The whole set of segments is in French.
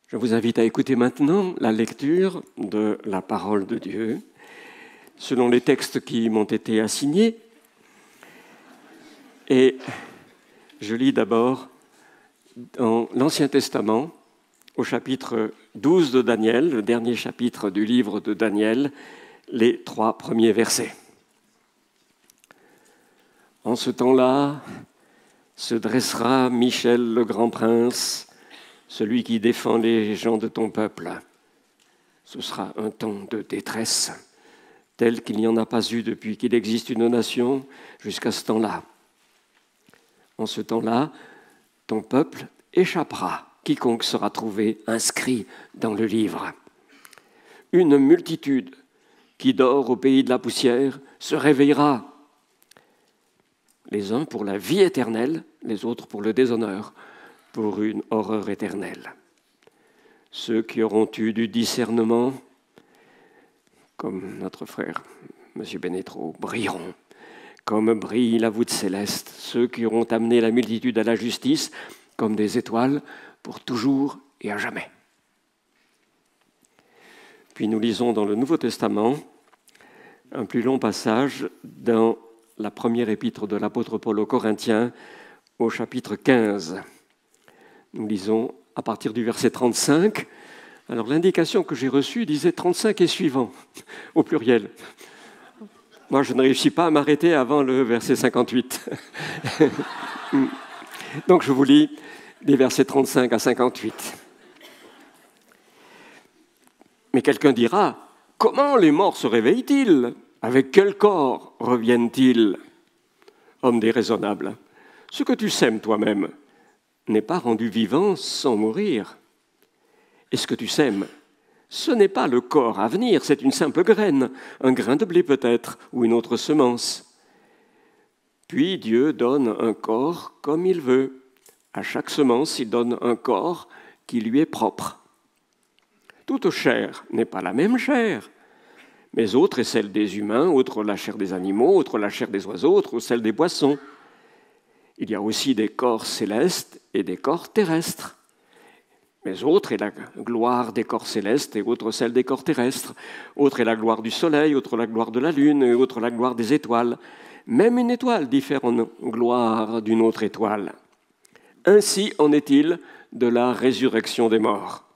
Je vous invite à écouter maintenant la lecture de la parole de Dieu, selon les textes qui m'ont été assignés. Et je lis d'abord dans l'Ancien Testament, au chapitre 12 de Daniel, le dernier chapitre du livre de Daniel, les 3 premiers versets. En ce temps-là, se dressera Michel le grand prince, celui qui défend les gens de ton peuple. Ce sera un temps de détresse, tel qu'il n'y en a pas eu depuis qu'il existe une nation jusqu'à ce temps-là. En ce temps-là, ton peuple échappera, quiconque sera trouvé inscrit dans le livre. Une multitude qui dort au pays de la poussière se réveillera, les uns pour la vie éternelle, les autres pour le déshonneur, pour une horreur éternelle. Ceux qui auront eu du discernement, comme notre frère M. Benetro, brilleront, comme brille la voûte céleste. Ceux qui auront amené la multitude à la justice, comme des étoiles, pour toujours et à jamais. Puis nous lisons dans le Nouveau Testament un plus long passage dans la première épître de l'apôtre Paul aux Corinthiens, au chapitre 15. Nous lisons à partir du verset 35. Alors l'indication que j'ai reçue disait 35 et suivant, au pluriel. Moi, je ne réussis pas à m'arrêter avant le verset 58. Donc je vous lis des versets 35 à 58. Mais quelqu'un dira, comment les morts se réveillent-ils? Avec quel corps reviennent-ils? Homme déraisonnable, ce que tu sèmes toi-même n'est pas rendu vivant sans mourir. Et ce que tu sèmes, ce n'est pas le corps à venir, c'est une simple graine, un grain de blé peut-être, ou une autre semence. Puis Dieu donne un corps comme il veut. À chaque semence, il donne un corps qui lui est propre. Toute chair n'est pas la même chair, mais autre est celle des humains, autre la chair des animaux, autre la chair des oiseaux, autre celle des poissons. Il y a aussi des corps célestes et des corps terrestres. Mais autre est la gloire des corps célestes et autre celle des corps terrestres. Autre est la gloire du soleil, autre la gloire de la lune et autre la gloire des étoiles. Même une étoile diffère en gloire d'une autre étoile. Ainsi en est-il de la résurrection des morts.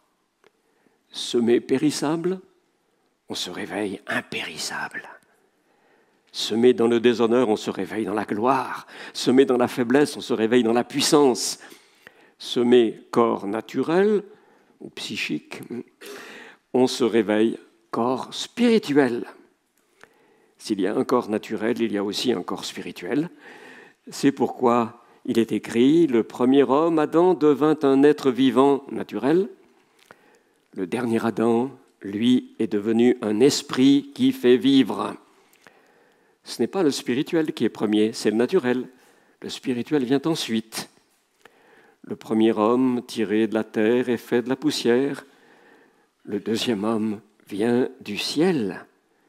Semé périssable, on se réveille impérissable. Semé dans le déshonneur, on se réveille dans la gloire. Semé dans la faiblesse, on se réveille dans la puissance. Semé corps naturel ou psychique, on se réveille corps spirituel. S'il y a un corps naturel, il y a aussi un corps spirituel. C'est pourquoi il est écrit, le premier homme, Adam, devint un être vivant naturel. Le dernier Adam, lui, est devenu un esprit qui fait vivre. Ce n'est pas le spirituel qui est premier, c'est le naturel. Le spirituel vient ensuite. Le premier homme, tiré de la terre, est fait de la poussière. Le deuxième homme vient du ciel.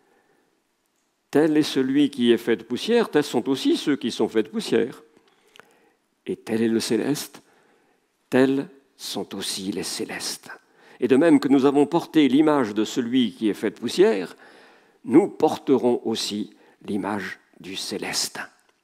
Tel est celui qui est fait de poussière, tels sont aussi ceux qui sont faits de poussière. Et tel est le céleste, tels sont aussi les célestes. Et de même que nous avons porté l'image de celui qui est fait de poussière, nous porterons aussi l'image du céleste.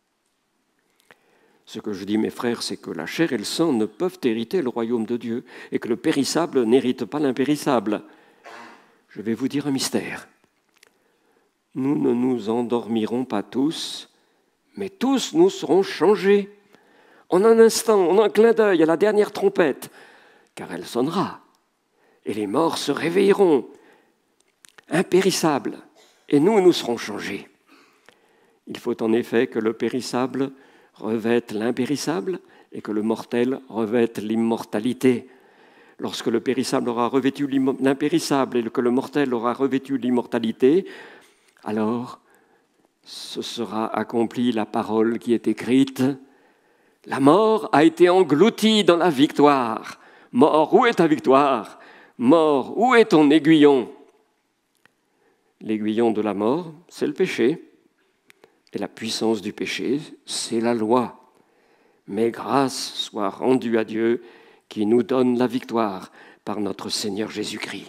Ce que je dis, mes frères, c'est que la chair et le sang ne peuvent hériter le royaume de Dieu et que le périssable n'hérite pas l'impérissable. Je vais vous dire un mystère. Nous ne nous endormirons pas tous, mais tous nous serons changés. En un instant, en un clin d'œil, à la dernière trompette, car elle sonnera, et les morts se réveilleront, impérissables, et nous serons changés. Il faut en effet que le périssable revête l'impérissable et que le mortel revête l'immortalité. Lorsque le périssable aura revêtu l'impérissable et que le mortel aura revêtu l'immortalité, alors ce sera accomplie la parole qui est écrite. La mort a été engloutie dans la victoire. Mort, où est ta victoire? Mort, où est ton aiguillon? L'aiguillon de la mort, c'est le péché. Et la puissance du péché, c'est la loi. Mais grâce soit rendue à Dieu qui nous donne la victoire par notre Seigneur Jésus-Christ.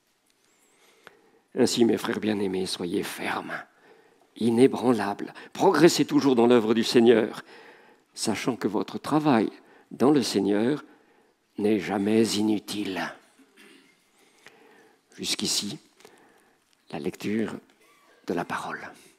Ainsi, mes frères bien-aimés, soyez fermes, inébranlables, progressez toujours dans l'œuvre du Seigneur, sachant que votre travail dans le Seigneur n'est jamais inutile. Jusqu'ici, la lecture de la parole.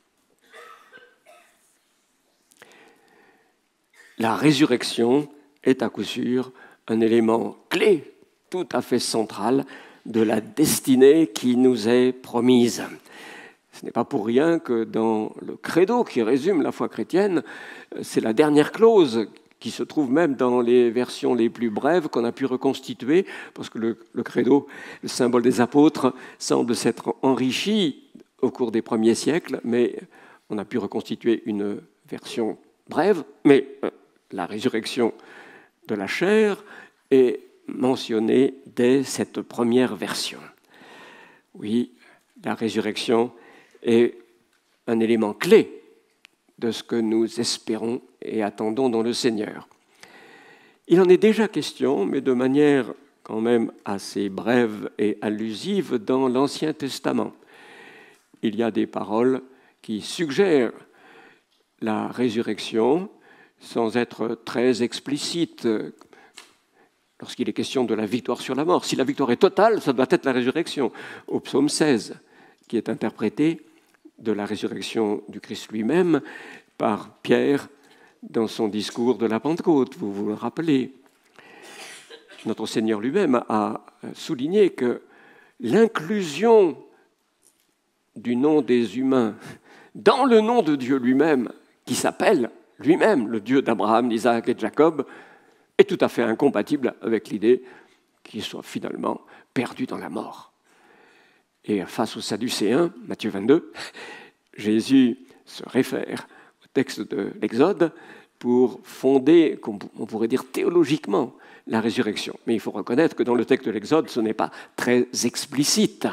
La résurrection est à coup sûr un élément clé, tout à fait central, de la destinée qui nous est promise. Ce n'est pas pour rien que dans le credo qui résume la foi chrétienne, c'est la dernière clause qui se trouve même dans les versions les plus brèves qu'on a pu reconstituer, parce que le credo, le symbole des apôtres, semble s'être enrichi au cours des premiers siècles, mais on a pu reconstituer une version brève, mais la résurrection de la chair est mentionnée dès cette première version. Oui, la résurrection est un élément clé de ce que nous espérons et attendons dans le Seigneur. Il en est déjà question, mais de manière quand même assez brève et allusive dans l'Ancien Testament. Il y a des paroles qui suggèrent la résurrection sans être très explicites lorsqu'il est question de la victoire sur la mort. Si la victoire est totale, ça doit être la résurrection. Au psaume 16, qui est interprété de la résurrection du Christ lui-même par Pierre dans son discours de la Pentecôte, vous vous le rappelez. Notre Seigneur lui-même a souligné que l'inclusion du nom des humains dans le nom de Dieu lui-même, qui s'appelle lui-même le Dieu d'Abraham, d'Isaac et de Jacob, est tout à fait incompatible avec l'idée qu'il soit finalement perdu dans la mort. Et face aux Sadducéens, Matthieu 22, Jésus se réfère au texte de l'Exode pour fonder, on pourrait dire théologiquement, la résurrection. Mais il faut reconnaître que dans le texte de l'Exode, ce n'est pas très explicite.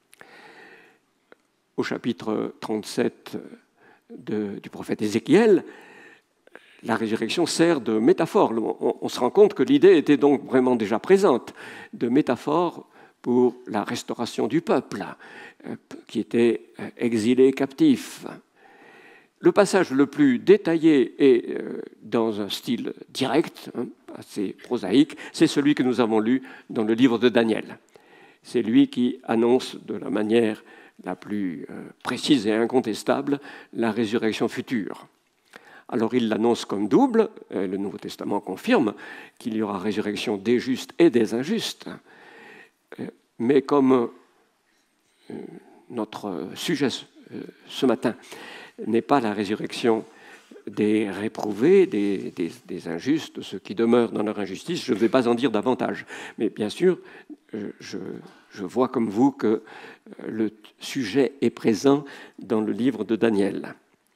Au chapitre 37 du prophète Ézéchiel, la résurrection sert de métaphore. On se rend compte que l'idée était donc vraiment déjà présente, de métaphore pour la restauration du peuple qui était exilé, captif. Le passage le plus détaillé et dans un style direct, assez prosaïque, c'est celui que nous avons lu dans le livre de Daniel. C'est lui qui annonce de la manière la plus précise et incontestable la résurrection future. Alors il l'annonce comme double, le Nouveau Testament confirme qu'il y aura résurrection des justes et des injustes, mais comme notre sujet ce matin n'est pas la résurrection des réprouvés, des injustes, de ceux qui demeurent dans leur injustice, je ne vais pas en dire davantage. Mais bien sûr, je vois comme vous que le sujet est présent dans le livre de Daniel.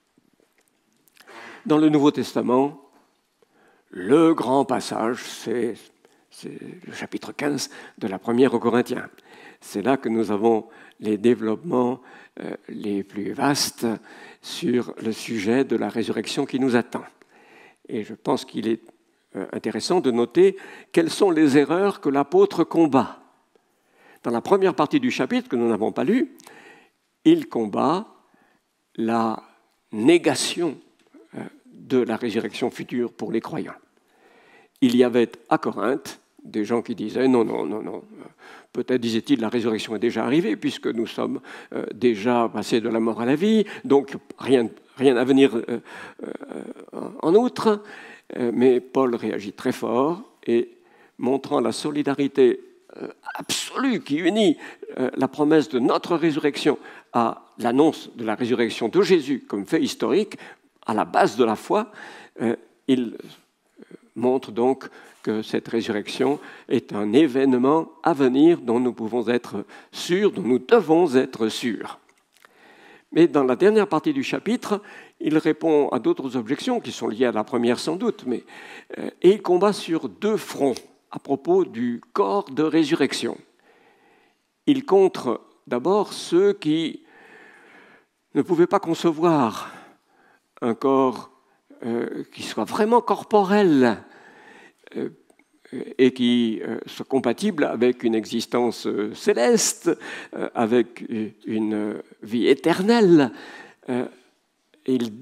Dans le Nouveau Testament, le grand passage, c'est le chapitre 15 de la première aux Corinthiens. C'est là que nous avons les développements les plus vastes sur le sujet de la résurrection qui nous attend. Et je pense qu'il est intéressant de noter quelles sont les erreurs que l'apôtre combat. Dans la première partie du chapitre, que nous n'avons pas lu, il combat la négation de la résurrection future pour les croyants. Il y avait à Corinthe des gens qui disaient non, peut-être disait-il la résurrection est déjà arrivée puisque nous sommes déjà passés de la mort à la vie, donc rien à venir en outre. Mais Paul réagit très fort et montrant la solidarité absolue qui unit la promesse de notre résurrection à l'annonce de la résurrection de Jésus comme fait historique, à la base de la foi, il montre donc que cette résurrection est un événement à venir dont nous pouvons être sûrs, dont nous devons être sûrs. Mais dans la dernière partie du chapitre, il répond à d'autres objections qui sont liées à la première sans doute, et il combat sur deux fronts à propos du corps de résurrection. Il contre d'abord ceux qui ne pouvaient pas concevoir un corps qui soit vraiment corporel, et qui soit compatible avec une existence céleste, avec une vie éternelle. Il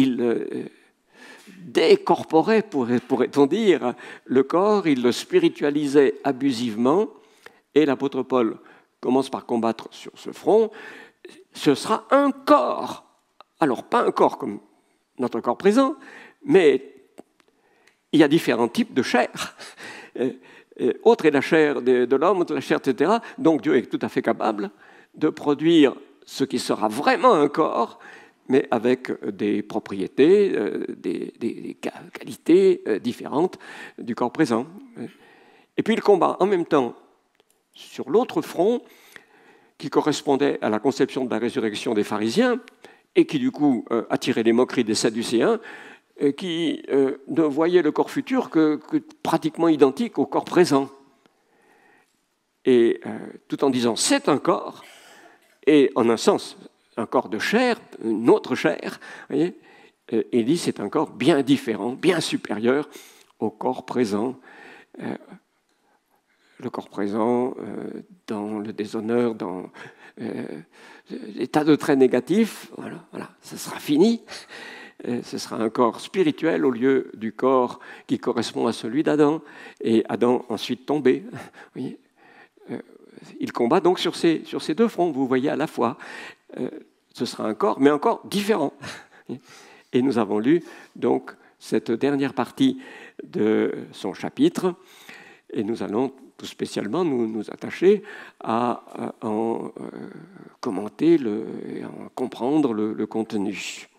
décorporait, pourrait-on dire, le corps, il le spiritualisait abusivement, et l'apôtre Paul commence par combattre sur ce front. Ce sera un corps. Alors, pas un corps comme notre corps présent, mais il y a différents types de chair. Autre est la chair de l'homme, autre la chair, etc. Donc Dieu est tout à fait capable de produire ce qui sera vraiment un corps, mais avec des propriétés, des qualités différentes du corps présent. Et puis il combat en même temps sur l'autre front, qui correspondait à la conception de la résurrection des pharisiens, et qui du coup attirait les moqueries des sadducéens, qui ne voyaient le corps futur que pratiquement identique au corps présent. Et tout en disant c'est un corps, et en un sens, un corps de chair, une autre chair, voyez, il dit c'est un corps bien différent, bien supérieur au corps présent. Le corps présent dans le déshonneur, dans l'état de trait négatif, voilà, ce sera fini. Ce sera un corps spirituel au lieu du corps qui correspond à celui d'Adam, et Adam ensuite tombé. Oui. Il combat donc sur ces deux fronts, vous voyez à la fois. Ce sera un corps, mais un corps différent. Et nous avons lu donc cette dernière partie de son chapitre, et nous allons tout spécialement nous attacher à en commenter et en comprendre le contenu.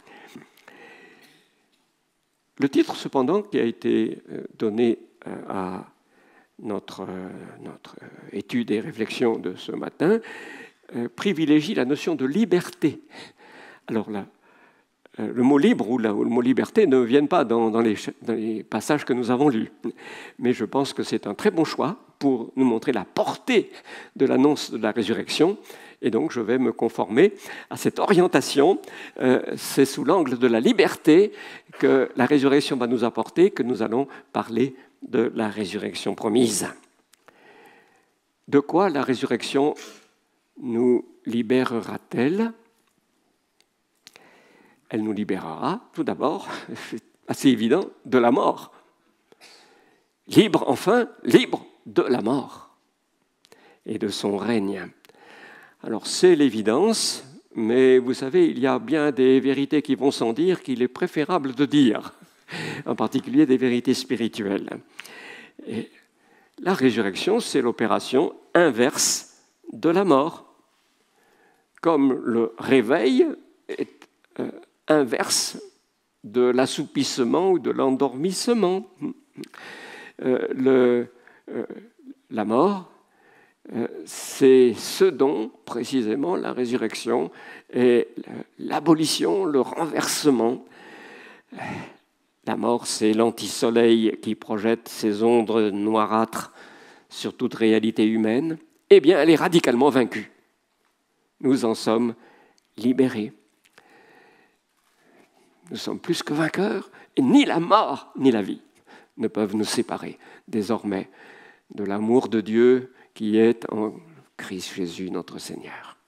Le titre, cependant, qui a été donné à notre étude et réflexion de ce matin, privilégie la notion de liberté. Alors là, le mot libre ou le mot liberté ne viennent pas dans les passages que nous avons lus. Mais je pense que c'est un très bon choix pour nous montrer la portée de l'annonce de la résurrection. Et donc, je vais me conformer à cette orientation. C'est sous l'angle de la liberté que la résurrection va nous apporter que nous allons parler de la résurrection promise. De quoi la résurrection nous libérera-t-elle ? Elle nous libérera, tout d'abord, c'est assez évident, de la mort. Libre, enfin, libre de la mort et de son règne. Alors, c'est l'évidence, mais vous savez, il y a bien des vérités qui vont sans dire qu'il est préférable de dire, en particulier des vérités spirituelles. Et la résurrection, c'est l'opération inverse de la mort. Comme le réveil est inverse de l'assoupissement ou de l'endormissement. La mort, c'est ce dont, précisément, la résurrection est l'abolition, le renversement. La mort, c'est l'anti-soleil qui projette ses ombres noirâtres sur toute réalité humaine. Eh bien, elle est radicalement vaincue. Nous en sommes libérés. Nous sommes plus que vainqueurs, et ni la mort ni la vie ne peuvent nous séparer désormais de l'amour de Dieu qui est en Christ Jésus notre Seigneur.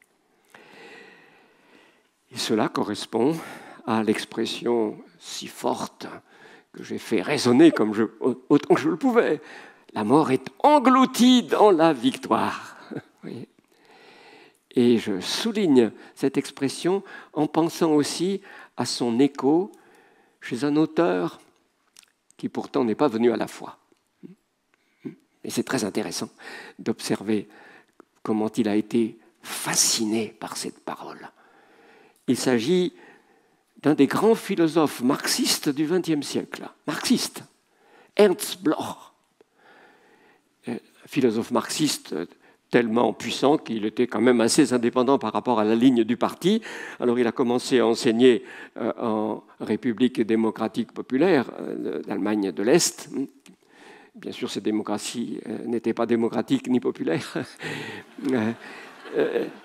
Et cela correspond à l'expression si forte que j'ai fait résonner autant que je le pouvais. La mort est engloutie dans la victoire. Oui. Et je souligne cette expression en pensant aussi à son écho chez un auteur qui pourtant n'est pas venu à la foi. Et c'est très intéressant d'observer comment il a été fasciné par cette parole. Il s'agit d'un des grands philosophes marxistes du XXe siècle, marxiste, Ernst Bloch, philosophe marxiste tellement puissant qu'il était quand même assez indépendant par rapport à la ligne du parti. Alors il a commencé à enseigner en République démocratique populaire d'Allemagne de l'Est. Bien sûr, ces démocraties n'étaient pas démocratiques ni populaires.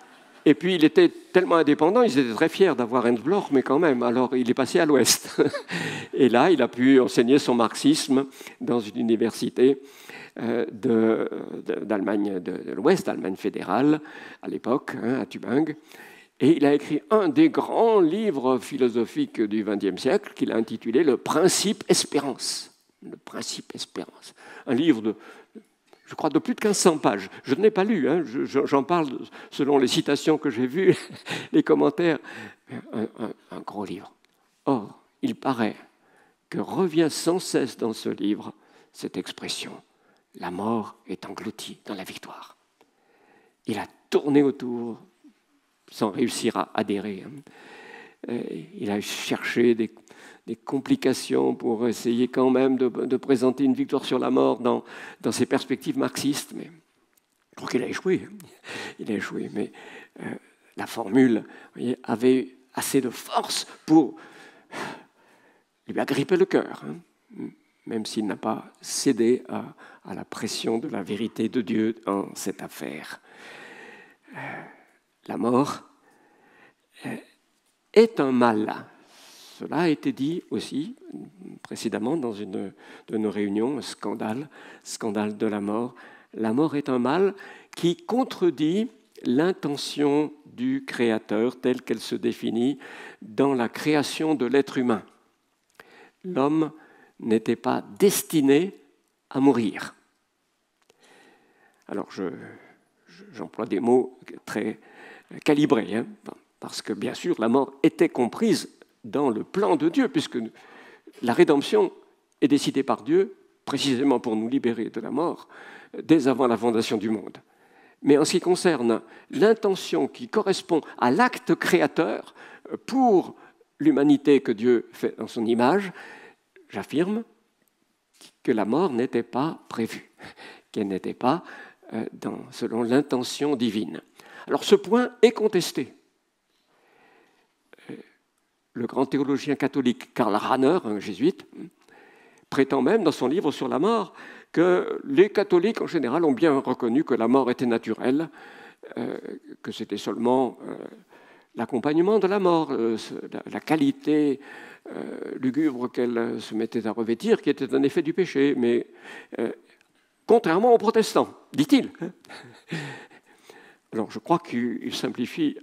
Et puis, il était tellement indépendant, ils étaient très fiers d'avoir Ernst Bloch, mais quand même, alors il est passé à l'Ouest. Et là, il a pu enseigner son marxisme dans une université d'Allemagne de l'Ouest, Allemagne fédérale, à l'époque, à Tübingen. Et il a écrit un des grands livres philosophiques du XXe siècle qu'il a intitulé « Le principe espérance ». Le principe espérance. Un livre de, je crois, de plus de 1500 pages. Je ne l'ai pas lu, hein, j'en parle selon les citations que j'ai vues, les commentaires. Un gros livre. Or, il paraît que revient sans cesse dans ce livre cette expression « la mort est engloutie dans la victoire ». Il a tourné autour sans réussir à adhérer. Il a cherché des complications pour essayer quand même de présenter une victoire sur la mort dans ses perspectives marxistes, mais je crois qu'il a échoué. Il a échoué, mais la formule, vous voyez, avait assez de force pour lui agripper le cœur, même s'il n'a pas cédé à la pression de la vérité de Dieu dans cette affaire. La mort est un mal. Cela a été dit aussi précédemment dans une de nos réunions, un scandale de la mort. La mort est un mal qui contredit l'intention du Créateur telle qu'elle se définit dans la création de l'être humain. L'homme n'était pas destiné à mourir. Alors, j'emploie des mots très calibrés, parce que, bien sûr, la mort était comprise dans le plan de Dieu, puisque la rédemption est décidée par Dieu précisément pour nous libérer de la mort dès avant la fondation du monde. Mais en ce qui concerne l'intention qui correspond à l'acte créateur pour l'humanité que Dieu fait dans son image, j'affirme que la mort n'était pas prévue, qu'elle n'était pas selon l'intention divine. Alors ce point est contesté. Le grand théologien catholique Karl Rahner, un jésuite, prétend même dans son livre sur la mort que les catholiques en général ont bien reconnu que la mort était naturelle, que c'était seulement l'accompagnement de la mort, la qualité lugubre qu'elle se mettait à revêtir, qui était un effet du péché, mais contrairement aux protestants, dit-il. Alors je crois qu'il simplifie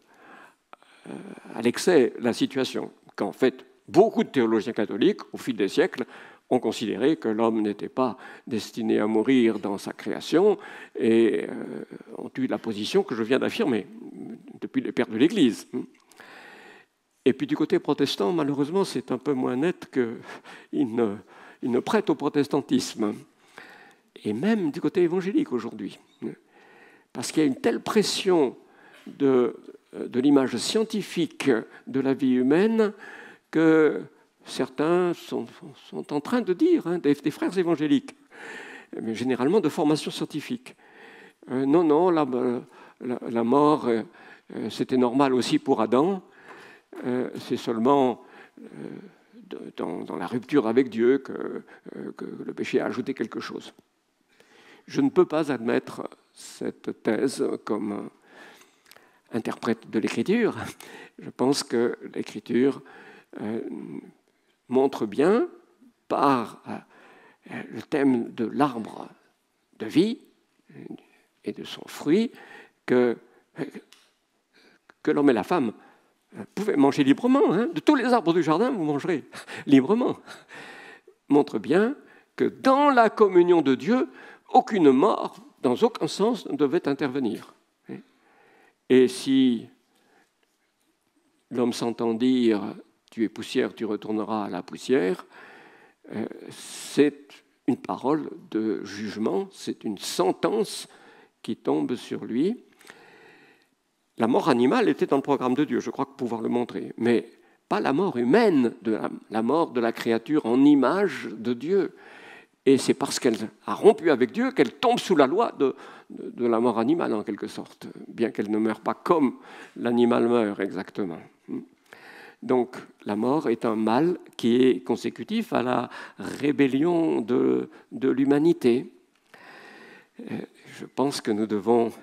à l'excès la situation, qu'en fait, beaucoup de théologiens catholiques, au fil des siècles, ont considéré que l'homme n'était pas destiné à mourir dans sa création et ont eu la position que je viens d'affirmer depuis les pères de l'Église. Et puis du côté protestant, malheureusement, c'est un peu moins net qu'ils ne prêtent au protestantisme. Et même du côté évangélique aujourd'hui. Parce qu'il y a une telle pression de l'image scientifique de la vie humaine que certains sont en train de dire, des frères évangéliques, mais généralement de formation scientifique. Non, la mort, c'était normal aussi pour Adam, c'est seulement dans la rupture avec Dieu que le péché a ajouté quelque chose. Je ne peux pas admettre cette thèse comme interprète de l'Écriture. Je pense que l'Écriture montre bien, par le thème de l'arbre de vie et de son fruit, que l'homme et la femme pouvaient manger librement. De tous les arbres du jardin, vous mangerez librement. Montre bien que dans la communion de Dieu, aucune mort, dans aucun sens, ne devait intervenir. Et si l'homme s'entend dire « tu es poussière, tu retourneras à la poussière », c'est une parole de jugement, c'est une sentence qui tombe sur lui. La mort animale était dans le programme de Dieu, je crois pouvoir le montrer, mais pas la mort humaine, la mort de la créature en image de Dieu. Et c'est parce qu'elle a rompu avec Dieu qu'elle tombe sous la loi de la mort animale, en quelque sorte, bien qu'elle ne meure pas comme l'animal meurt exactement. Donc la mort est un mal qui est consécutif à la rébellion de l'humanité. Je pense que nous devons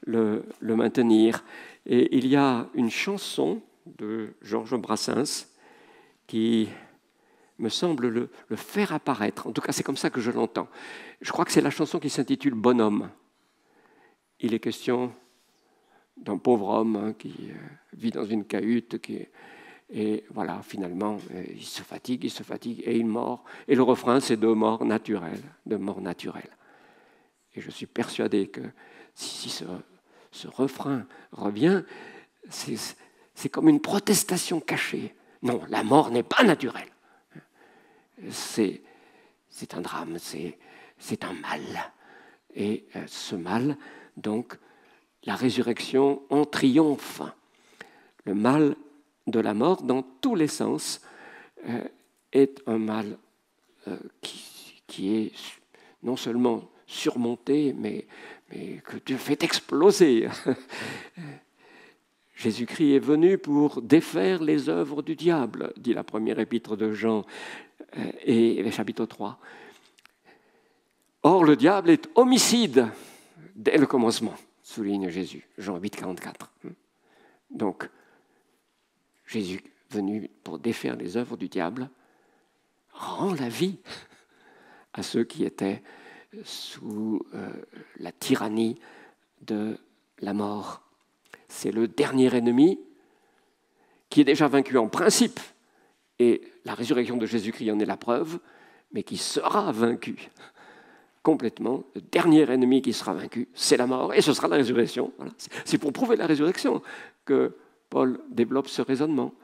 le maintenir. Et il y a une chanson de Georges Brassens qui me semble le faire apparaître. En tout cas, c'est comme ça que je l'entends. Je crois que c'est la chanson qui s'intitule « Bonhomme ». Il est question d'un pauvre homme qui vit dans une cahute, et voilà, finalement, il se fatigue, et il meurt. Et le refrain, c'est de mort naturelle, de mort naturelle. Et je suis persuadé que si ce refrain revient, c'est comme une protestation cachée. Non, la mort n'est pas naturelle. C'est un drame, c'est un mal. Et ce mal, donc, la résurrection en triomphe. Le mal de la mort, dans tous les sens, est un mal qui est non seulement surmonté, mais que Dieu fait exploser. Jésus-Christ est venu pour défaire les œuvres du diable, dit la première épître de Jean, et chapitre 3. Or, le diable est homicide dès le commencement, souligne Jésus, Jean 8, 44. Donc, Jésus, venu pour défaire les œuvres du diable, rend la vie à ceux qui étaient sous la tyrannie de la mort. C'est le dernier ennemi qui est déjà vaincu en principe, et la résurrection de Jésus-Christ en est la preuve, mais qui sera vaincu complètement. Le dernier ennemi qui sera vaincu, c'est la mort, et ce sera la résurrection. Voilà. C'est pour prouver la résurrection que Paul développe ce raisonnement.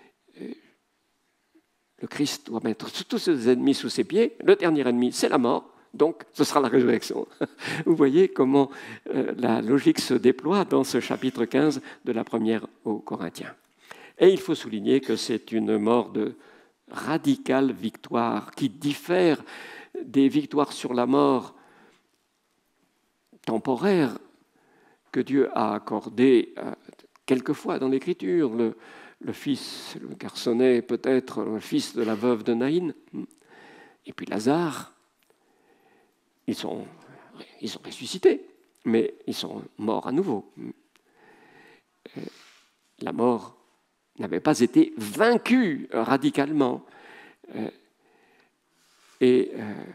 Le Christ doit mettre tous ses ennemis sous ses pieds. Le dernier ennemi, c'est la mort, donc ce sera la résurrection. Vous voyez comment la logique se déploie dans ce chapitre 15 de la première aux Corinthiens. Et il faut souligner que c'est une mort de radicale victoire qui diffère des victoires sur la mort temporaire que Dieu a accordées quelquefois dans l'Écriture. Le fils, le garçonnet, peut-être le fils de la veuve de Naïn, et puis Lazare, ils sont ressuscités, mais ils sont morts à nouveau. La mort n'avait pas été vaincue radicalement. Et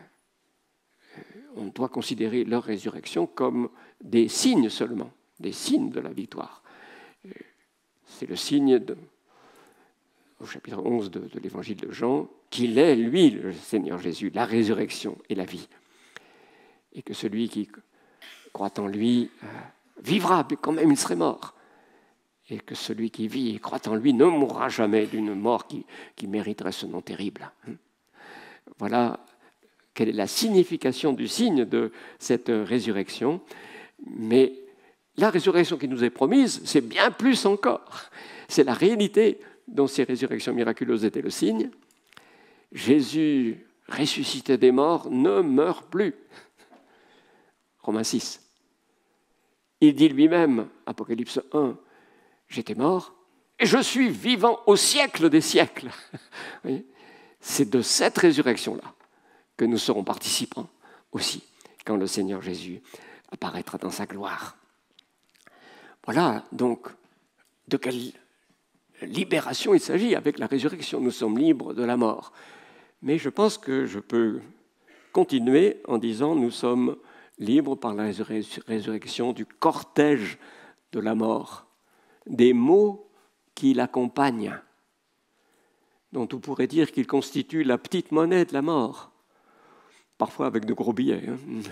on doit considérer leur résurrection comme des signes seulement, des signes de la victoire. C'est le signe, au chapitre 11 de l'évangile de Jean, qu'il est, lui, le Seigneur Jésus, la résurrection et la vie. Et que celui qui croit en lui vivra, mais quand même il serait mort. Et que celui qui vit et croit en lui ne mourra jamais d'une mort qui mériterait ce nom terrible. Voilà quelle est la signification du signe de cette résurrection. Mais la résurrection qui nous est promise, c'est bien plus encore. C'est la réalité dont ces résurrections miraculeuses étaient le signe. Jésus, ressuscité des morts, ne meurt plus. Romains 6. Il dit lui-même, Apocalypse 1, j'étais mort et je suis vivant au siècle des siècles. C'est de cette résurrection-là que nous serons participants aussi quand le Seigneur Jésus apparaîtra dans sa gloire. Voilà donc de quelle libération il s'agit avec la résurrection. Nous sommes libres de la mort. Mais je pense que je peux continuer en disant nous sommes libres par la résurrection du cortège de la mort, des maux qui l'accompagnent, dont on pourrait dire qu'ils constituent la petite monnaie de la mort, parfois avec de gros billets.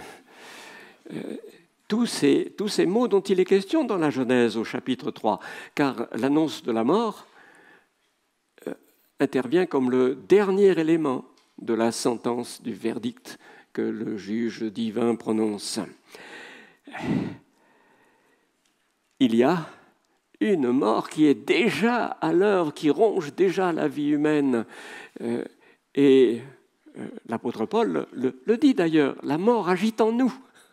Tous ces mots dont il est question dans la Genèse au chapitre 3, car l'annonce de la mort intervient comme le dernier élément de la sentence du verdict que le juge divin prononce. Il y a une mort qui est déjà à l'œuvre, qui ronge déjà la vie humaine. Et l'apôtre Paul le dit d'ailleurs, la mort agit en nous.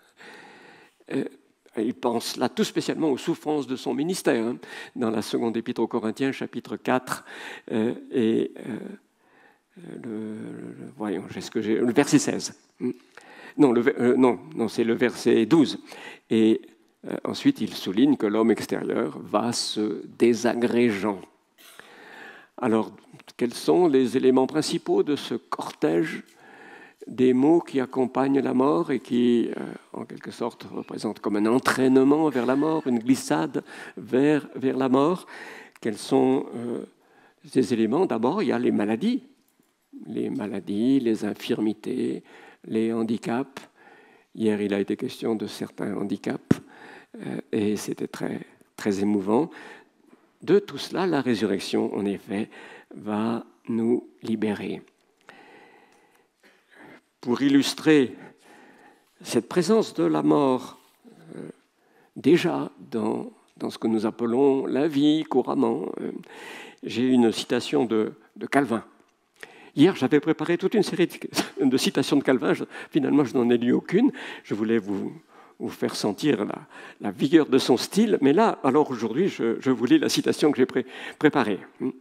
Il pense là tout spécialement aux souffrances de son ministère, dans la seconde épître aux Corinthiens, chapitre 4, voyons, le verset 16. Non, c'est le verset 12. Et Ensuite, il souligne que l'homme extérieur va se désagrégeant. Alors, quels sont les éléments principaux de ce cortège des mots qui accompagnent la mort et qui, en quelque sorte, représentent comme un entraînement vers la mort, une glissade vers la mort? Quels sont ces éléments? D'abord, il y a les maladies, les infirmités, les handicaps. Hier, il a été question de certains handicaps et c'était très, très émouvant. De tout cela, la résurrection, en effet, va nous libérer. Pour illustrer cette présence de la mort déjà dans ce que nous appelons la vie couramment, j'ai une citation de Calvin. Hier, j'avais préparé toute une série de citations de Calvin. Finalement, je n'en ai lu aucune. Je voulais vous faire sentir la vigueur de son style. Mais là, alors aujourd'hui, je vous lis la citation que j'ai préparée.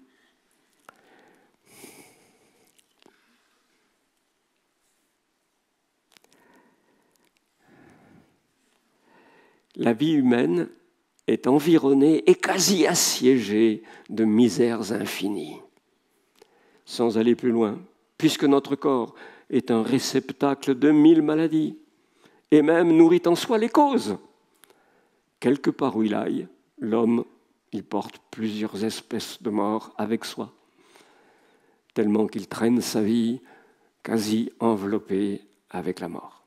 La vie humaine est environnée et quasi assiégée de misères infinies. Sans aller plus loin, puisque notre corps est un réceptacle de 1000 maladies, et même nourrit en soi les causes. Quelque part où il aille, l'homme, il porte plusieurs espèces de morts avec soi, tellement qu'il traîne sa vie quasi enveloppée avec la mort.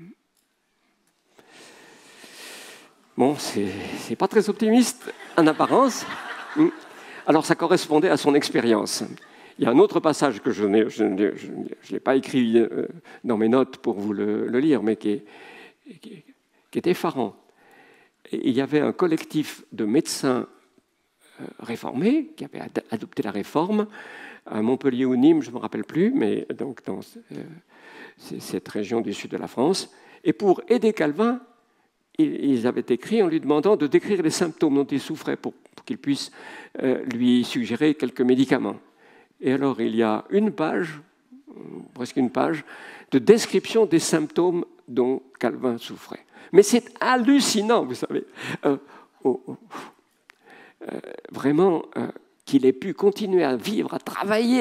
Bon, c'est pas très optimiste en apparence. Alors ça correspondait à son expérience. Il y a un autre passage que je ne l'ai pas écrit dans mes notes pour vous le lire, mais qui est effarant. Il y avait un collectif de médecins réformés qui avaient adopté la réforme à Montpellier ou Nîmes, je ne me rappelle plus, mais donc dans cette région du sud de la France. Et pour aider Calvin, ils avaient écrit en lui demandant de décrire les symptômes dont il souffrait pour qu'il puisse lui suggérer quelques médicaments. Et alors, il y a une page, presque une page, de description des symptômes dont Calvin souffrait. Mais c'est hallucinant, vous savez, vraiment qu'il ait pu continuer à vivre, à travailler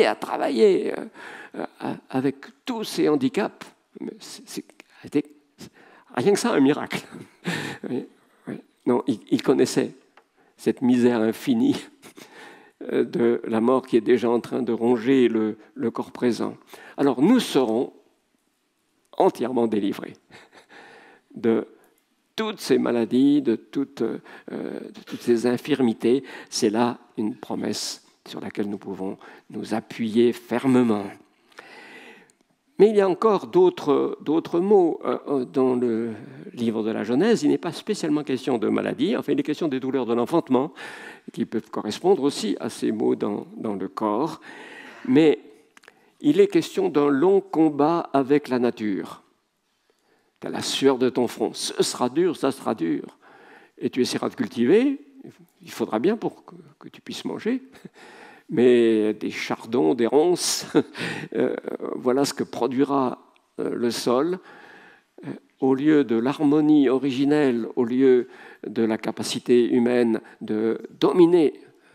avec tous ces handicaps. C'était rien que ça, un miracle. Oui. Non, il connaissait cette misère infinie de la mort qui est déjà en train de ronger le corps présent. Alors nous serons entièrement délivrés de toutes ces maladies, de toutes ces infirmités. C'est là une promesse sur laquelle nous pouvons nous appuyer fermement. Mais il y a encore d'autres mots dans le livre de la Genèse. Il n'est pas spécialement question de maladie, enfin il est question des douleurs de l'enfantement, qui peuvent correspondre aussi à ces mots dans le corps. Mais il est question d'un long combat avec la nature. Tu as la sueur de ton front, ce sera dur, ça sera dur. Et tu essaieras de cultiver, il faudra bien pour que tu puisses manger. Mais des chardons, des ronces, voilà ce que produira le sol. Au lieu de l'harmonie originelle, au lieu de la capacité humaine de dominer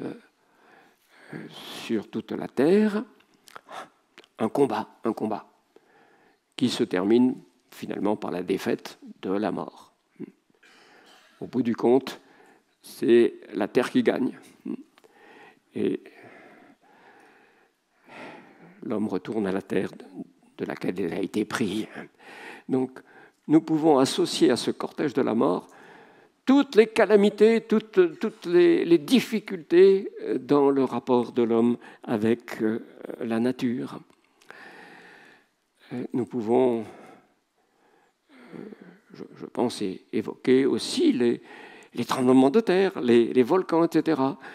sur toute la terre, un combat qui se termine finalement par la défaite de la mort. Au bout du compte, c'est la terre qui gagne. Et l'homme retourne à la terre de laquelle il a été pris. Donc, nous pouvons associer à ce cortège de la mort toutes les calamités, toutes les difficultés dans le rapport de l'homme avec la nature. Nous pouvons, je pense, évoquer aussi les tremblements de terre, les volcans, etc.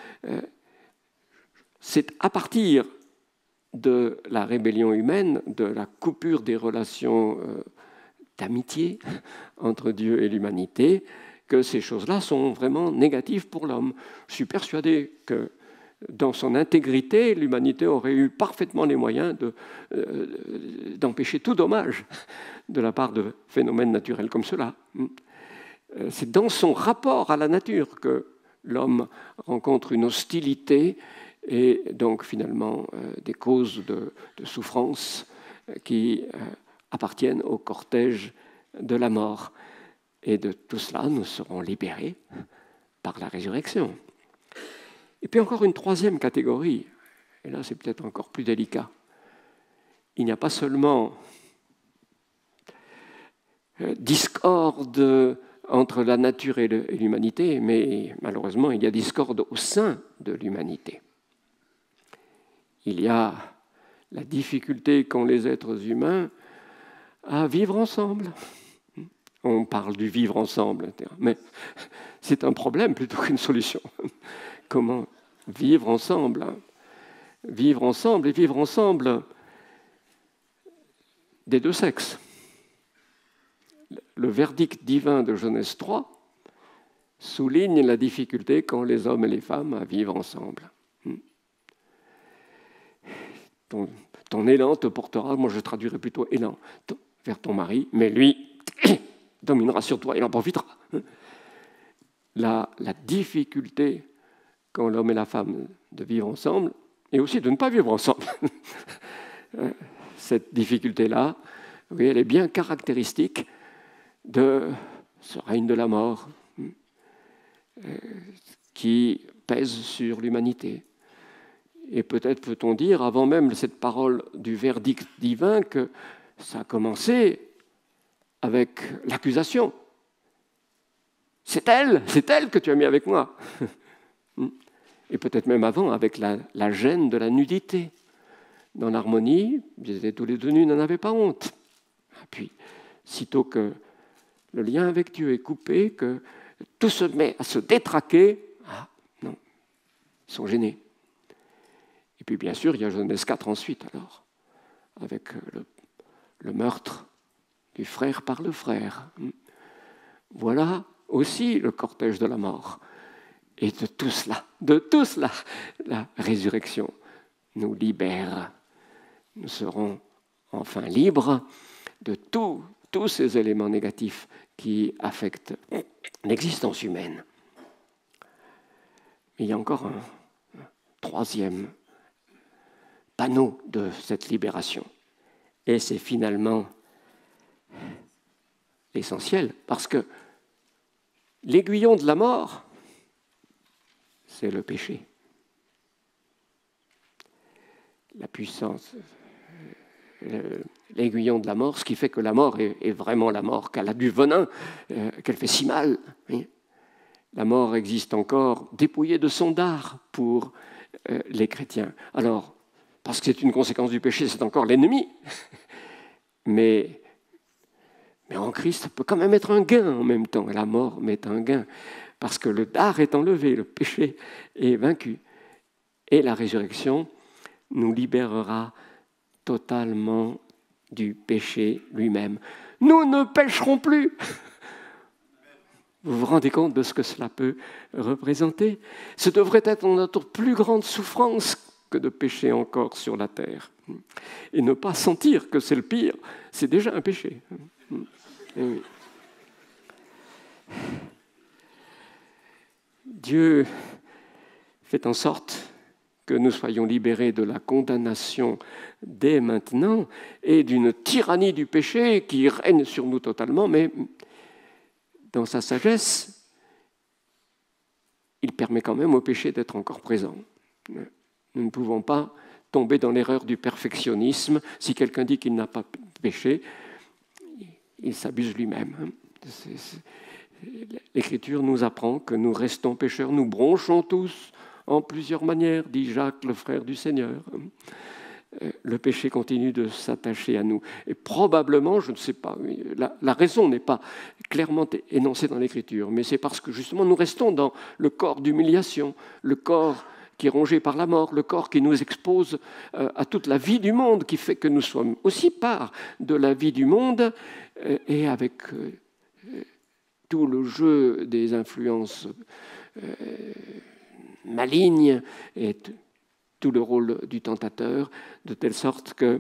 C'est à partir de la rébellion humaine, de la coupure des relations d'amitié entre Dieu et l'humanité, que ces choses-là sont vraiment négatives pour l'homme. Je suis persuadé que dans son intégrité, l'humanité aurait eu parfaitement les moyens d'empêcher tout dommage de la part de phénomènes naturels comme cela. c'est dans son rapport à la nature que l'homme rencontre une hostilité et donc finalement des causes de souffrance qui appartiennent au cortège de la mort. Et de tout cela, nous serons libérés par la résurrection. Et puis encore une troisième catégorie, et là c'est peut-être encore plus délicat. Il n'y a pas seulement discorde entre la nature et l'humanité, mais malheureusement il y a discorde au sein de l'humanité. Il y a la difficulté qu'ont les êtres humains à vivre ensemble. On parle du vivre ensemble, mais c'est un problème plutôt qu'une solution. Comment vivre ensemble? Vivre ensemble et vivre ensemble des deux sexes. Le verdict divin de Genèse 3 souligne la difficulté qu'ont les hommes et les femmes à vivre ensemble. Ton élan te portera, moi je traduirais plutôt élan, vers ton mari, mais lui dominera sur toi, il en profitera. La difficulté qu'ont l'homme et la femme de vivre ensemble, et aussi de ne pas vivre ensemble. Cette difficulté-là, oui, elle est bien caractéristique de ce règne de la mort qui pèse sur l'humanité. Et peut-être peut-on dire, avant même cette parole du verdict divin, que ça a commencé avec l'accusation. C'est elle que tu as mis avec moi. Et peut-être même avant, avec la gêne de la nudité. Dans l'harmonie, ils étaient tous les deux nus, n'en avaient pas honte. Et puis, sitôt que le lien avec Dieu est coupé, que tout se met à se détraquer, ah non, ils sont gênés. Et puis bien sûr, il y a Genèse 4 ensuite, alors, avec le meurtre du frère par le frère. Voilà aussi le cortège de la mort. Et de tout cela, la résurrection nous libère. Nous serons enfin libres de tous ces éléments négatifs qui affectent l'existence humaine. Mais il y a encore un troisième panneau de cette libération. Et c'est finalement l'essentiel, parce que l'aiguillon de la mort, c'est le péché. La puissance, l'aiguillon de la mort, ce qui fait que la mort est vraiment la mort, qu'elle a du venin, qu'elle fait si mal. Oui. La mort existe encore dépouillée de son dard pour les chrétiens. Alors, parce que c'est une conséquence du péché, c'est encore l'ennemi. Mais en Christ, ça peut quand même être un gain en même temps. Et la mort met un gain. Parce que le dard est enlevé, le péché est vaincu. Et la résurrection nous libérera totalement du péché lui-même. Nous ne pécherons plus. Vous vous rendez compte de ce que cela peut représenter? Ce devrait être notre plus grande souffrance que de pécher encore sur la terre. Et ne pas sentir que c'est le pire, c'est déjà un péché. Et oui. Dieu fait en sorte que nous soyons libérés de la condamnation dès maintenant et d'une tyrannie du péché qui règne sur nous totalement, mais dans sa sagesse, il permet quand même au péché d'être encore présent. Nous ne pouvons pas tomber dans l'erreur du perfectionnisme. Si quelqu'un dit qu'il n'a pas péché, il s'abuse lui-même. L'Écriture nous apprend que nous restons pécheurs, nous bronchons tous en plusieurs manières, dit Jacques, le frère du Seigneur. Le péché continue de s'attacher à nous. Et probablement, je ne sais pas, la raison n'est pas clairement énoncée dans l'Écriture, mais c'est parce que justement nous restons dans le corps d'humiliation, le corps qui est rongé par la mort, le corps qui nous expose à toute la vie du monde, qui fait que nous sommes aussi part de la vie du monde, et avec tout le jeu des influences malignes et tout le rôle du tentateur, de telle sorte que,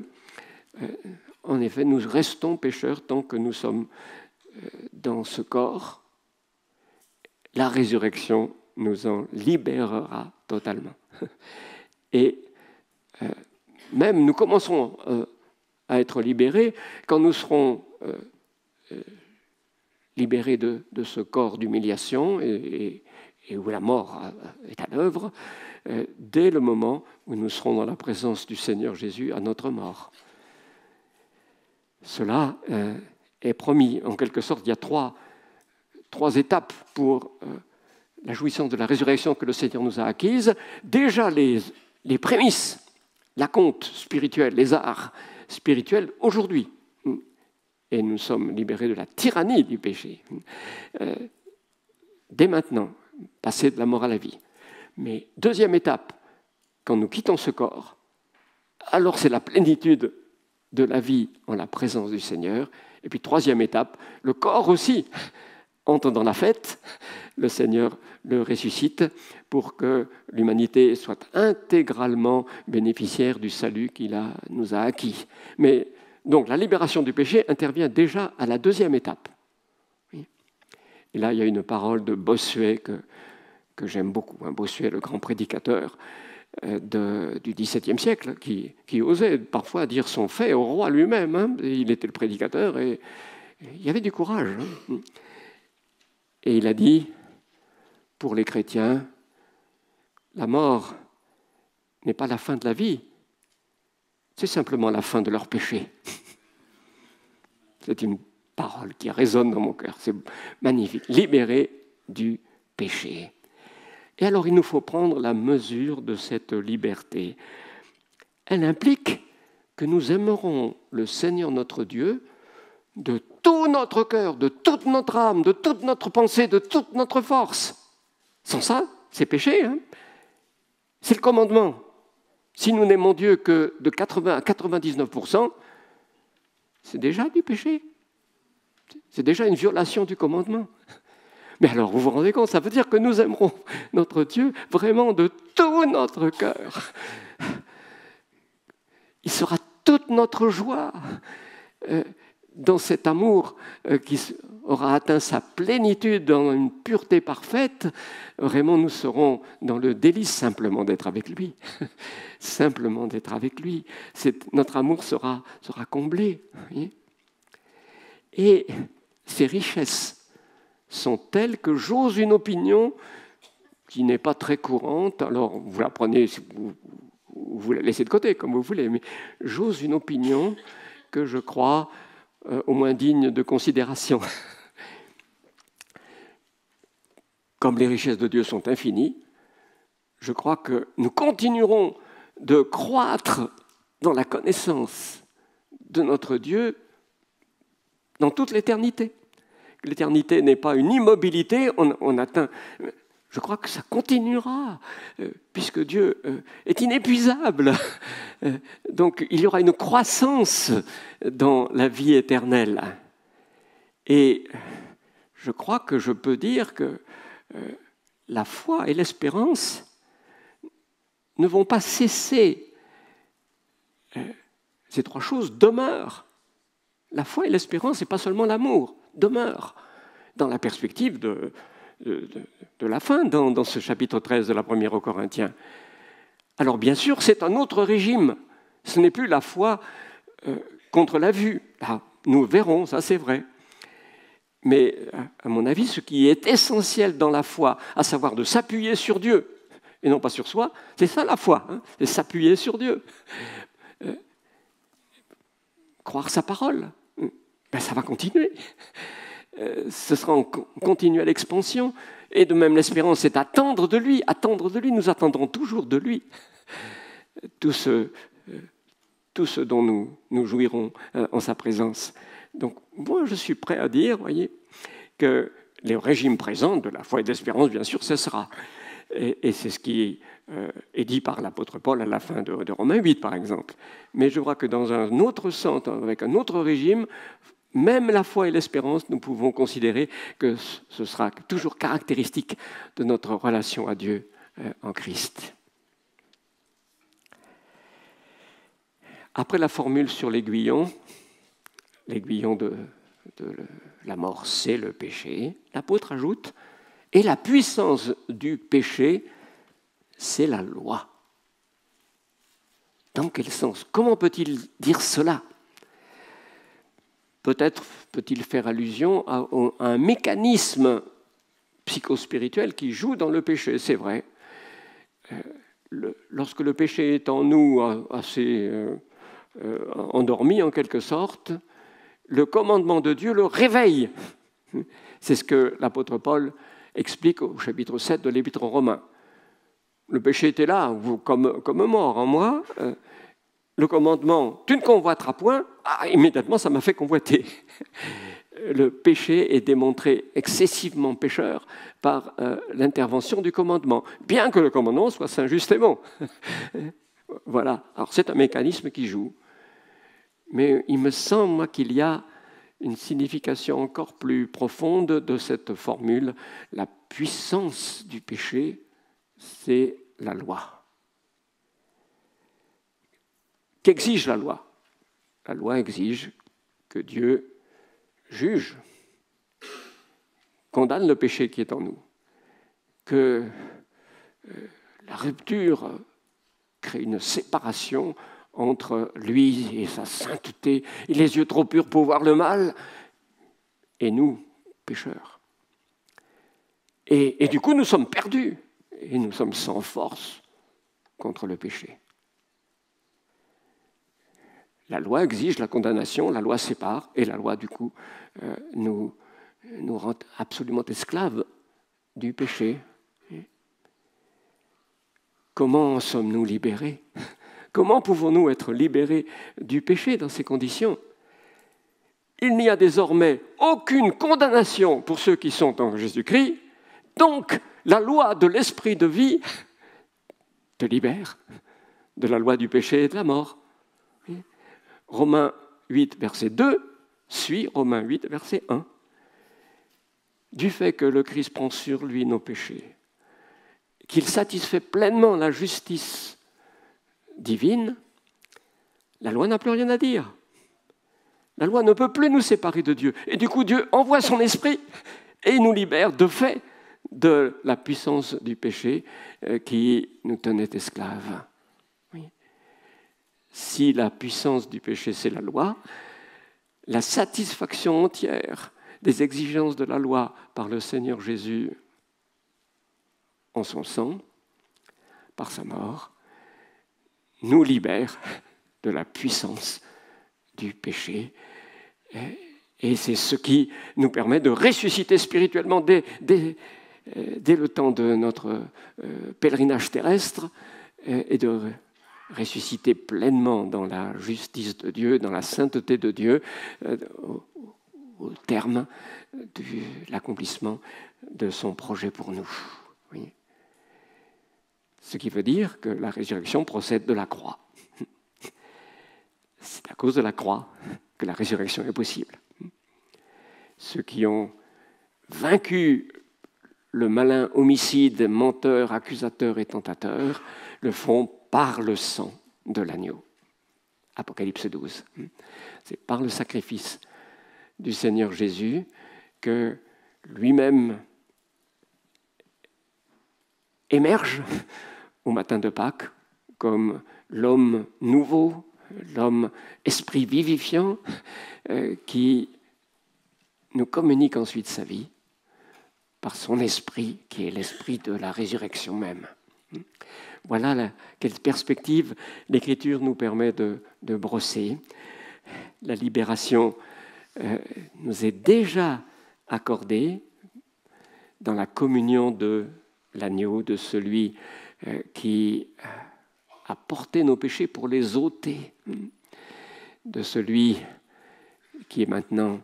en effet, nous restons pécheurs tant que nous sommes dans ce corps la résurrection nous en libérera totalement. Et même nous commencerons à être libérés quand nous serons libérés de ce corps d'humiliation et où la mort est à l'œuvre, dès le moment où nous serons dans la présence du Seigneur Jésus à notre mort. Cela est promis. En quelque sorte, il y a trois étapes pour la jouissance de la résurrection que le Seigneur nous a acquise. Déjà, les prémices, l'acompte spirituel, les arts spirituels aujourd'hui. Et nous sommes libérés de la tyrannie du péché. Dès maintenant, passer de la mort à la vie. Mais deuxième étape, quand nous quittons ce corps, alors c'est la plénitude de la vie en la présence du Seigneur. Et puis troisième étape, le corps aussi entre dans la fête, le Seigneur le ressuscite pour que l'humanité soit intégralement bénéficiaire du salut qu'il nous a acquis. Mais donc la libération du péché intervient déjà à la deuxième étape. Et là, il y a une parole de Bossuet que j'aime beaucoup. Bossuet, le grand prédicateur du XVIIe siècle, qui osait parfois dire son fait au roi lui-même. Il était le prédicateur et il y avait du courage. Et il a dit, pour les chrétiens, la mort n'est pas la fin de la vie, c'est simplement la fin de leur péché. C'est une parole qui résonne dans mon cœur, c'est magnifique. Libéré du péché. Et alors il nous faut prendre la mesure de cette liberté. Elle implique que nous aimerons le Seigneur notre Dieu de tout notre cœur, de toute notre âme, de toute notre pensée, de toute notre force. Sans ça, c'est péché. C'est le commandement. Si nous n'aimons Dieu que de 80 à 99%, c'est déjà du péché. C'est déjà une violation du commandement. Mais alors, vous vous rendez compte, ça veut dire que nous aimerons notre Dieu vraiment de tout notre cœur. Il sera toute notre joie dans cet amour qui aura atteint sa plénitude dans une pureté parfaite. Vraiment, nous serons dans le délice simplement d'être avec lui. Simplement d'être avec lui. Notre amour sera comblé. Et ces richesses sont telles que j'ose une opinion qui n'est pas très courante. Alors, vous la prenez, vous la laissez de côté, comme vous voulez, mais j'ose une opinion que je crois au moins digne de considération. Comme les richesses de Dieu sont infinies, je crois que nous continuerons de croître dans la connaissance de notre Dieu dans toute l'éternité. L'éternité n'est pas une immobilité, on atteint... Je crois que ça continuera, puisque Dieu est inépuisable. Donc il y aura une croissance dans la vie éternelle. Et je crois que je peux dire que la foi et l'espérance ne vont pas cesser. Ces trois choses demeurent. La foi et l'espérance, et pas seulement l'amour, demeurent dans la perspective de la fin, dans ce chapitre 13 de la première aux Corinthiens. Alors bien sûr, c'est un autre régime. Ce n'est plus la foi contre la vue. Là, nous verrons, ça c'est vrai. Mais à mon avis, ce qui est essentiel dans la foi, à savoir de s'appuyer sur Dieu, et non pas sur soi, c'est ça la foi, c'est s'appuyer sur Dieu. Croire sa parole, ben, ça va continuer. Ce sera en continuelle expansion. Et de même, l'espérance, c'est attendre de lui. Attendre de lui, nous attendrons toujours de lui. Tout ce dont nous jouirons en sa présence. Donc, moi, je suis prêt à dire, voyez, que le régime présent de la foi et de l'espérance, bien sûr, cessera. Et c'est ce qui est dit par l'apôtre Paul à la fin de Romains 8, par exemple. Mais je crois que dans un autre sens, avec un autre régime, même la foi et l'espérance, nous pouvons considérer que ce sera toujours caractéristique de notre relation à Dieu en Christ. Après la formule sur l'aiguillon de la mort, c'est le péché, l'apôtre ajoute, Et la puissance du péché, c'est la loi. Dans quel sens? Comment peut-il dire cela? Peut-être peut-il faire allusion à un mécanisme psychospirituel qui joue dans le péché, c'est vrai. Lorsque le péché est en nous assez endormi en quelque sorte, le commandement de Dieu le réveille. C'est ce que l'apôtre Paul explique au chapitre 7 de l'Épître aux Romains. Le péché était là, comme mort en moi. Le commandement, tu ne convoiteras point, immédiatement ça m'a fait convoiter. Le péché est démontré excessivement pécheur par l'intervention du commandement, bien que le commandement soit saint, juste et bon. Voilà, alors c'est un mécanisme qui joue. Mais il me semble, moi, qu'il y a une signification encore plus profonde de cette formule. La puissance du péché, c'est la loi. Qu'exige la loi? La loi exige que Dieu juge, condamne le péché qui est en nous, que la rupture crée une séparation entre lui et sa sainteté, et les yeux trop purs pour voir le mal, et nous, pécheurs. Et du coup, nous sommes perdus, et nous sommes sans force contre le péché. La loi exige la condamnation, la loi sépare, et la loi, du coup, nous rend absolument esclaves du péché. Comment sommes-nous libérés? Comment pouvons-nous être libérés du péché dans ces conditions? Il n'y a désormais aucune condamnation pour ceux qui sont en Jésus-Christ, donc la loi de l'esprit de vie te libère de la loi du péché et de la mort. Romains 8, verset 2, suit Romains 8, verset 1. Du fait que le Christ prend sur lui nos péchés, qu'il satisfait pleinement la justice divine, la loi n'a plus rien à dire. La loi ne peut plus nous séparer de Dieu. Et du coup, Dieu envoie son esprit et il nous libère de fait de la puissance du péché qui nous tenait esclaves. Si la puissance du péché, c'est la loi, la satisfaction entière des exigences de la loi par le Seigneur Jésus en son sang, par sa mort, nous libère de la puissance du péché. Et c'est ce qui nous permet de ressusciter spirituellement dès le temps de notre pèlerinage terrestre et de ressusciter pleinement dans la justice de Dieu, dans la sainteté de Dieu, au terme de l'accomplissement de son projet pour nous. Oui. Ce qui veut dire que la résurrection procède de la croix. C'est à cause de la croix que la résurrection est possible. Ceux qui ont vaincu le malin homicide, menteur, accusateur et tentateur, le font par le sang de l'agneau. Apocalypse 12. C'est par le sacrifice du Seigneur Jésus que lui-même émerge au matin de Pâques comme l'homme nouveau, l'homme esprit vivifiant qui nous communique ensuite sa vie par son esprit qui est l'esprit de la résurrection même. Voilà quelle perspective l'Écriture nous permet de brosser. La libération nous est déjà accordée dans la communion de l'agneau, de celui qui a porté nos péchés pour les ôter, de celui qui est maintenant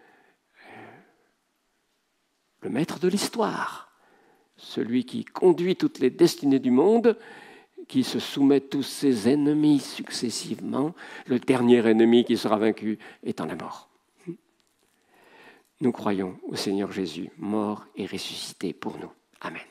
le maître de l'histoire, celui qui conduit toutes les destinées du monde, qui se soumet tous ses ennemis successivement, le dernier ennemi qui sera vaincu étant la mort. Nous croyons au Seigneur Jésus, mort et ressuscité pour nous. Amen.